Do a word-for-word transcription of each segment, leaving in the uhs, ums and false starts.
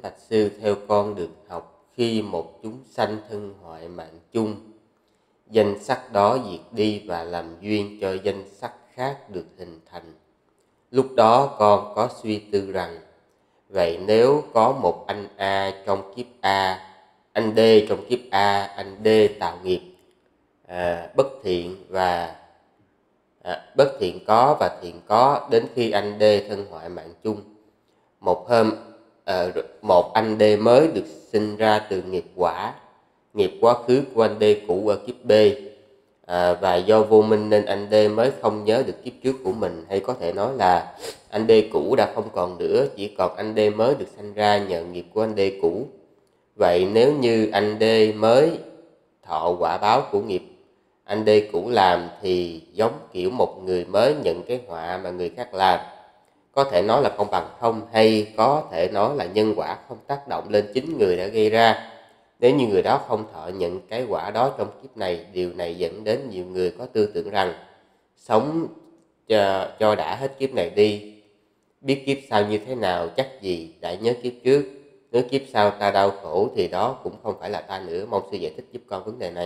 Bạch Sư, theo con được học, khi một chúng sanh thân hoại mạng chung, danh sắc đó diệt đi và làm duyên cho danh sắc khác được hình thành. Lúc đó con có suy tư rằng, vậy nếu có một anh A trong kiếp A, anh D trong kiếp A, anh D tạo nghiệp à, bất thiện và à, bất thiện có và thiện có, đến khi anh D thân hoại mạng chung. Một hôm à, một anh D mới được sinh ra từ nghiệp quả, nghiệp quá khứ của anh D cũ ở kiếp B, à, và do vô minh nên anh D mới không nhớ được kiếp trước của mình, hay có thể nói là anh D cũ đã không còn nữa, chỉ còn anh D mới được sinh ra nhờ nghiệp của anh D cũ. Vậy nếu như anh D mới thọ quả báo của nghiệp anh D cũ làm, thì giống kiểu một người mới nhận cái họa mà người khác làm. Có thể nói là công bằng không, hay có thể nói là nhân quả không tác động lên chính người đã gây ra. Nếu như người đó không thọ nhận cái quả đó trong kiếp này, điều này dẫn đến nhiều người có tư tưởng rằng sống cho, cho đã hết kiếp này đi, biết kiếp sau như thế nào chắc gì đã nhớ kiếp trước. Nếu kiếp sau ta đau khổ thì đó cũng không phải là ta nữa. Mong sư giải thích giúp con vấn đề này.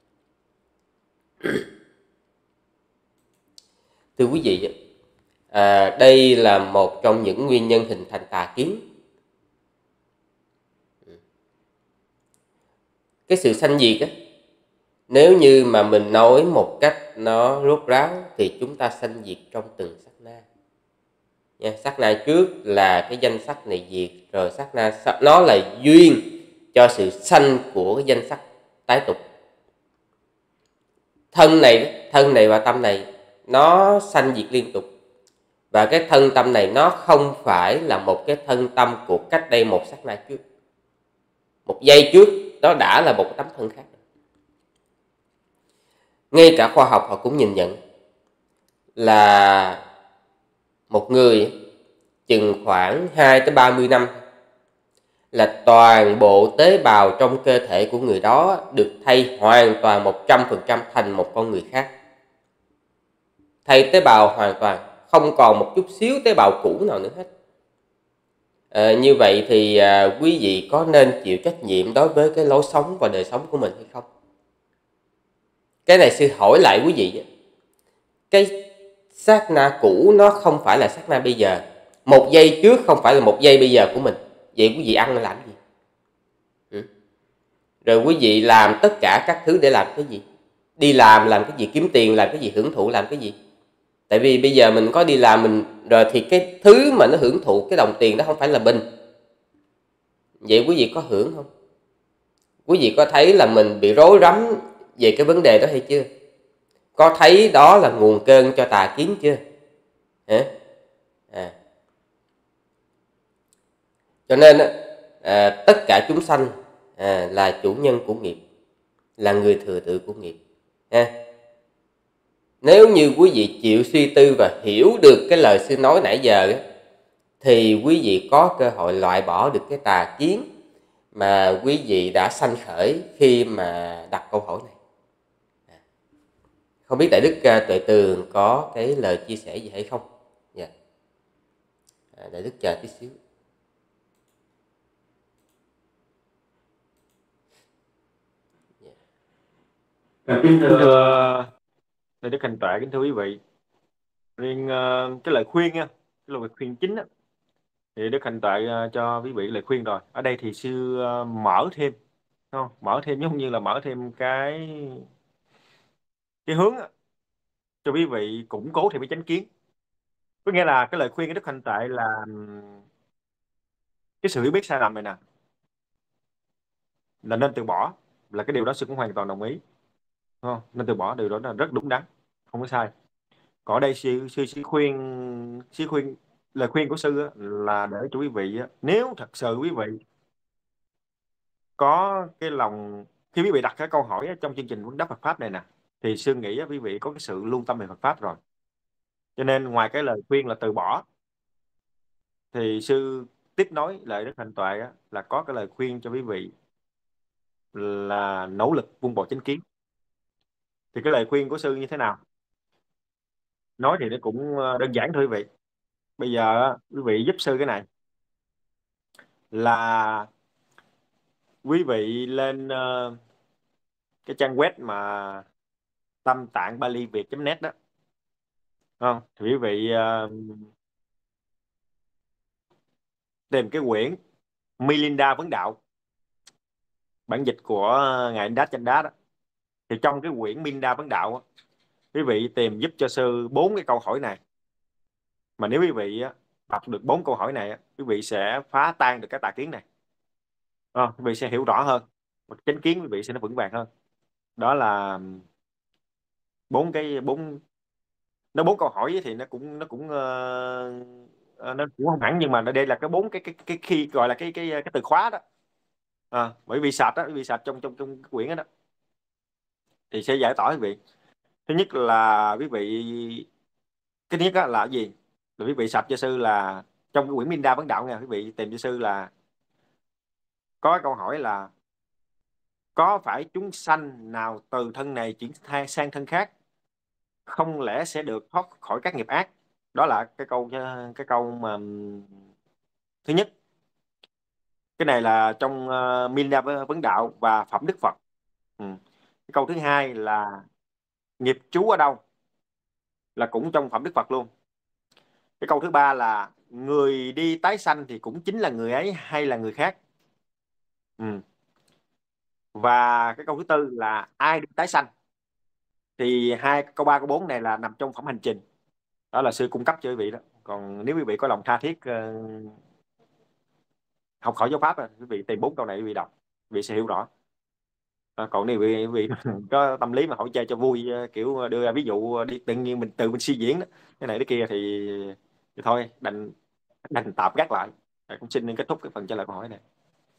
Thưa quý vị, à, đây là một trong những nguyên nhân hình thành tà kiến. Cái sự sanh diệt á, nếu như mà mình nói một cách nó rốt ráo thì chúng ta sanh diệt trong từng sát na nha. Sát na trước là cái danh sắc này diệt, rồi sát na nó là duyên cho sự sanh của cái danh sắc tái tục. Thân này, thân này và tâm này nó sanh diệt liên tục. Và cái thân tâm này nó không phải là một cái thân tâm của cách đây một sát na trước. Một giây trước đó đã là một tấm thân khác. Ngay cả khoa học họ cũng nhìn nhận là một người chừng khoảng hai tới ba mươi năm là toàn bộ tế bào trong cơ thể của người đó được thay hoàn toàn một trăm phần trăm thành một con người khác. Thay tế bào hoàn toàn, không còn một chút xíu tế bào cũ nào nữa hết. À, như vậy thì à, quý vị có nên chịu trách nhiệm đối với cái lối sống và đời sống của mình hay không? Cái này sư hỏi lại quý vị, cái sát na cũ nó không phải là sát na bây giờ, một giây trước không phải là một giây bây giờ của mình. Vậy quý vị ăn làm gì? Ừ. Rồi quý vị làm tất cả các thứ để làm cái gì? Đi làm làm cái gì? Kiếm tiền làm cái gì? Hưởng thụ làm cái gì? Tại vì bây giờ mình có đi làm mình rồi thì cái thứ mà nó hưởng thụ cái đồng tiền đó không phải là mình. Vậy quý vị có hưởng không? Quý vị có thấy là mình bị rối rắm về cái vấn đề đó hay chưa? Có thấy đó là nguồn cơn cho tà kiến chưa? Hả? À. Cho nên à, tất cả chúng sanh à, là chủ nhân của nghiệp, là người thừa tự của nghiệp. Ha? Nếu như quý vị chịu suy tư và hiểu được cái lời sư nói nãy giờ, thì quý vị có cơ hội loại bỏ được cái tà kiến mà quý vị đã sanh khởi khi mà đặt câu hỏi này. Không biết Đại Đức Tuệ Tường có cái lời chia sẻ gì hay không? Dạ. À, Đại Đức chờ tí xíu. Dạ. Kính thưa Đại Đức Hành Tuệ, kính thưa quý vị, riêng uh, cái lời khuyên nha, cái lời khuyên chính á, thì Đức Hành Tuệ uh, cho quý vị lời khuyên rồi. Ở đây thì sư uh, mở thêm, không? Mở thêm giống như là mở thêm cái cái hướng á, cho quý vị củng cố thêm cái chánh kiến. Có nghĩa là cái lời khuyên của Đức Hành Tuệ là um, cái sự hiểu biết sai lầm này nè là nên từ bỏ, là cái điều đó sư cũng hoàn toàn đồng ý, không? Nên từ bỏ, điều đó là rất đúng đắn, không có sai. Còn ở đây sư sư sư khuyên sư khuyên lời khuyên của sư á, là để cho quý vị á, nếu thật sự quý vị có cái lòng, khi quý vị đặt cái câu hỏi á, trong chương trình vấn đáp Phật pháp này nè, thì sư nghĩ á, quý vị có cái sự lưu tâm về Phật pháp rồi. Cho nên ngoài cái lời khuyên là từ bỏ, thì sư tiếp nối lời Đức Hạnh Tuệ á, là có cái lời khuyên cho quý vị là nỗ lực vun bồi chánh kiến. Thì cái lời khuyên của sư như thế nào? Nói thì nó cũng ờ, đơn giản thôi quý vị. Bây giờ á, quý vị giúp sư cái này. là quý vị lên uh, cái trang web mà tâm tạng bali việt chấm net đó, không thì quý vị uh, tìm cái quyển Milinda Vấn Đạo, bản dịch của ngài Đát Chanh Đát đó. Thì trong cái quyển Milinda Vấn Đạo đó, quý vị tìm giúp cho sư bốn cái câu hỏi này, mà nếu quý vị á, đọc được bốn câu hỏi này á, quý vị sẽ phá tan được cái tà kiến này. Ờ, quý vị sẽ hiểu rõ hơn và chánh kiến quý vị sẽ nó vững vàng hơn. Đó là bốn cái bốn nó bốn câu hỏi thì nó cũng nó cũng ờ, ờ, nó cũng không hẳn, nhưng mà đây là cái bốn cái cái cái khi gọi là cái cái cái từ khóa đó. À, bởi vì sạch đó, vì sạch trong trong trong cái quyển đó, đó thì sẽ giải tỏa quý vị. Thứ nhất là quý vị cái thứ nhất đó là cái gì, là quý vị sạch cho sư là trong cái quyển Minh Đa Vấn Đạo nha, quý vị tìm cho sư là có cái câu hỏi là có phải chúng sanh nào từ thân này chuyển thai sang thân khác không lẽ sẽ được thoát khỏi các nghiệp ác. Đó là cái câu cái câu mà thứ nhất. Cái này là trong uh, Milinda Vấn Đạo và Phẩm Đức Phật. Ừ. Cái câu thứ hai là nghiệp trú ở đâu, là cũng trong Phẩm Đức Phật luôn. Cái câu thứ ba là người đi tái sanh thì cũng chính là người ấy hay là người khác. Ừ. Và cái câu thứ tư là ai đi tái sanh, thì hai câu ba câu bốn này là nằm trong Phẩm Hành Trình. Đó là sư cung cấp cho quý vị đó. Còn nếu quý vị có lòng tha thiết uh, học hỏi giáo pháp, quý vị tìm bốn câu này quý vị đọc, quý vị sẽ hiểu rõ. À, còn nếu quý vị có tâm lý mà hỏi chơi cho vui, kiểu đưa ra ví dụ đi tự nhiên mình tự mình suy diễn đó, cái này cái kia thì, thì thôi đành đành tạm gác lại. À, cũng xin kết thúc cái phần trả lời câu hỏi này.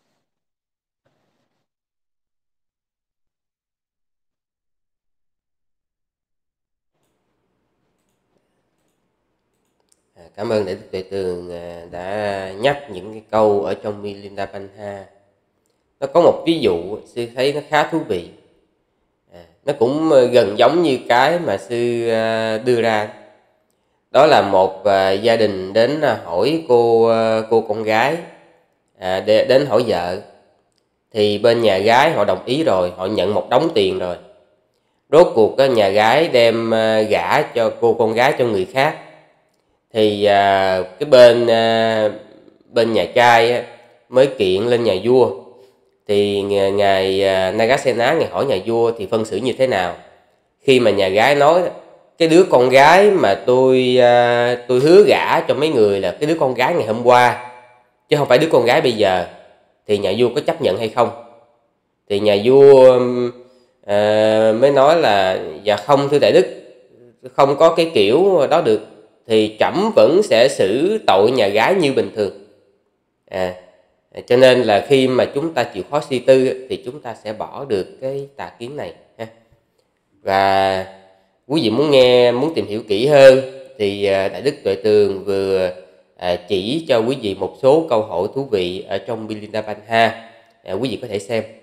À, cảm ơn Đại Đức Tuệ Tường à, đã nhắc những cái câu ở trong Milinda Panha. Nó có một ví dụ sư thấy nó khá thú vị. À, nó cũng gần giống như cái mà sư à, đưa ra. Đó là một à, gia đình đến hỏi cô à, cô con gái, à, để, đến hỏi vợ. Thì bên nhà gái họ đồng ý rồi, họ nhận một đống tiền rồi. Rốt cuộc á, nhà gái đem à, gả cho cô con gái cho người khác. Thì à, cái bên à, bên nhà trai á, mới kiện lên nhà vua. Thì ngài à, Nagasena ngài hỏi nhà vua thì phân xử như thế nào. Khi mà nhà gái nói cái đứa con gái mà tôi à, tôi hứa gả cho mấy người là cái đứa con gái ngày hôm qua chứ không phải đứa con gái bây giờ, thì nhà vua có chấp nhận hay không. Thì nhà vua à, mới nói là dạ không thưa đại đức, không có cái kiểu đó được, thì trẫm vẫn sẽ xử tội nhà gái như bình thường. À, cho nên là khi mà chúng ta chịu khó suy tư thì chúng ta sẽ bỏ được cái tà kiến này ha. Và quý vị muốn nghe, muốn tìm hiểu kỹ hơn thì Đại Đức Tuệ Tường vừa chỉ cho quý vị một số câu hỏi thú vị ở trong Milinda Panha. À, quý vị có thể xem.